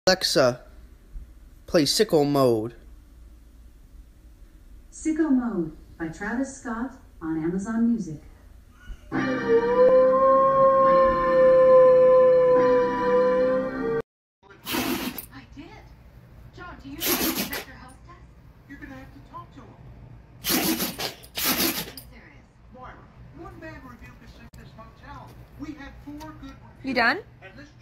Alexa, play Sicko Mode. Sicko Mode by Travis Scott on Amazon Music. I did. John, do you know Dr. House test? You're gonna have to talk to him. I'm serious. Moira, one bad review could sink this motel. We had 4 good reviews. You done? And this